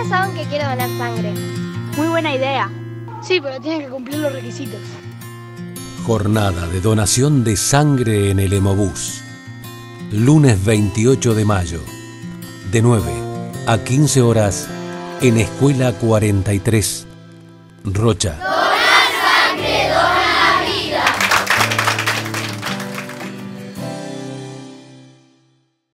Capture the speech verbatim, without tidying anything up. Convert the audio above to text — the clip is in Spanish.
saben que quiero donar sangre. Muy buena idea. Sí, pero tienen que cumplir los requisitos. Jornada de donación de sangre en el Hemobús. Lunes veintiocho de mayo, de nueve a quince horas, en Escuela cuarenta y tres, Rocha.